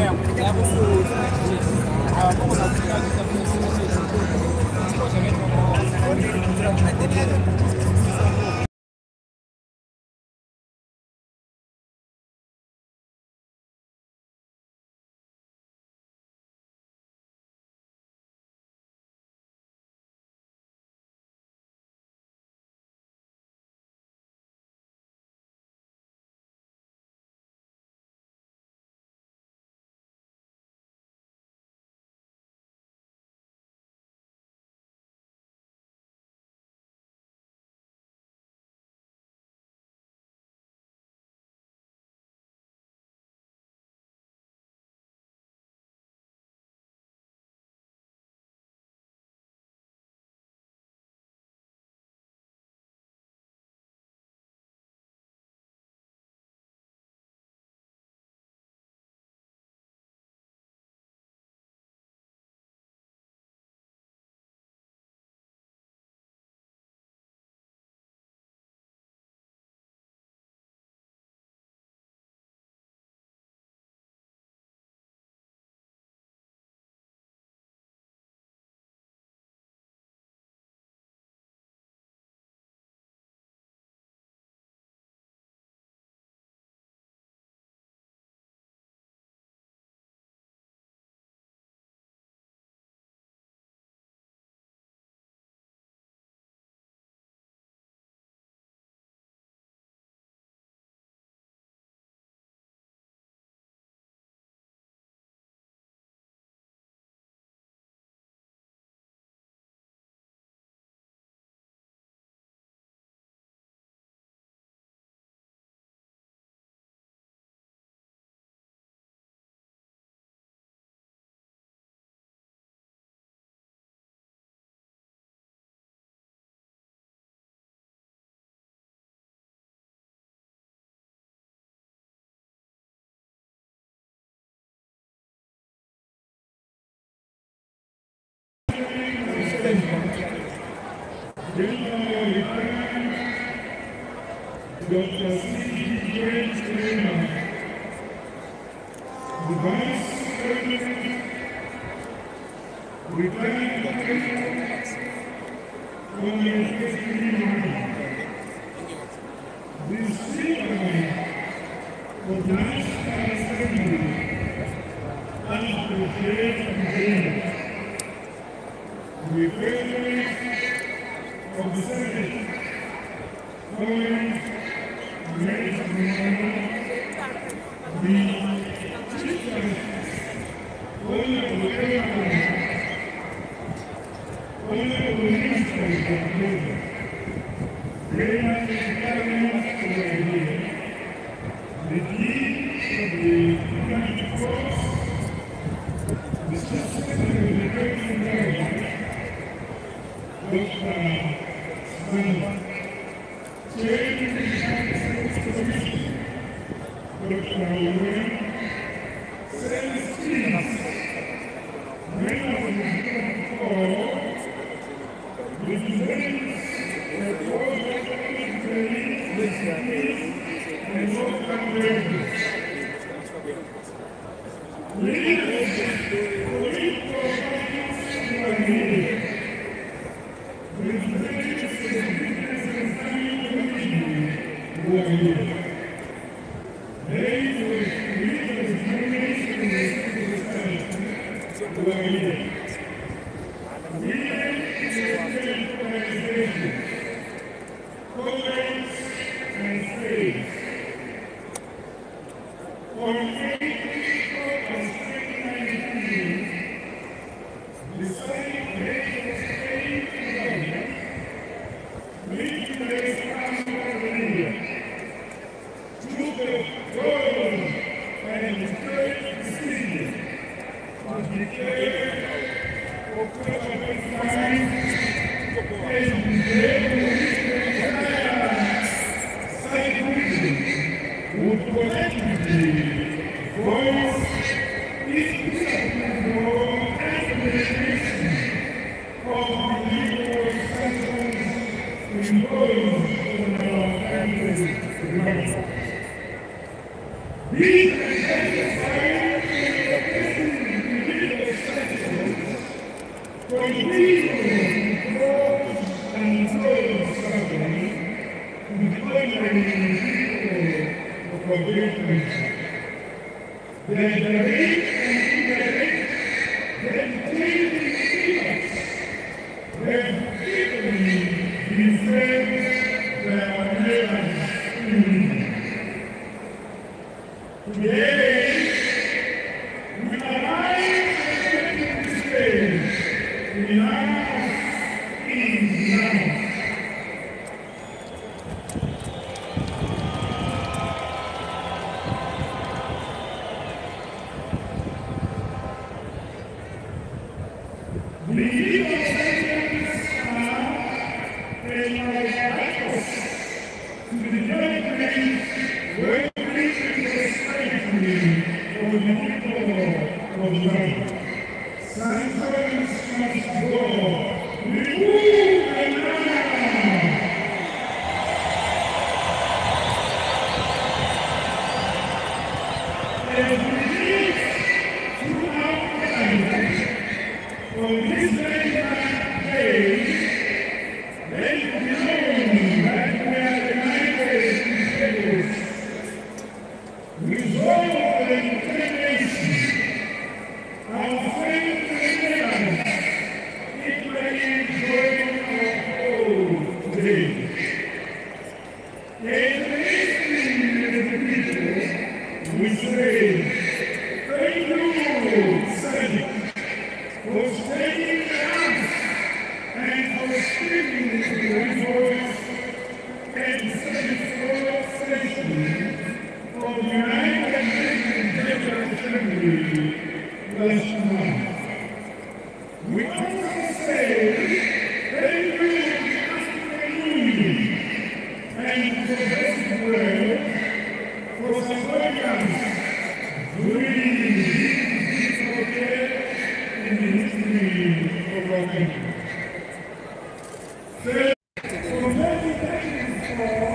Dr. C. James Lehman, the Vice President, retired the Speaker of the National Assembly and the President the President of the Senate, following for the people who rose and rose suddenly to declaring people of a great nation. They generate and integrate, dedicated leaders, repeatedly defend their neighbors in today, we arrive at the stage. Enough is enough. The evil Sanctions are righteous to the judgment where Christian prosperity for the people of the land. Sanctions must go. Remove the land. On this very day, let it be known that we are united in purpose, resolve and determination. Our faith and it may join our whole today. And listening to the people, we say, thank you, Sanctions, for staying us and for speaking to the voice and satisfaction of the United Nations General Assembly last month. We also say thank you to the African Union and the progressive world for supporting us during this difficult day in the history of our country. So, for 30 seconds,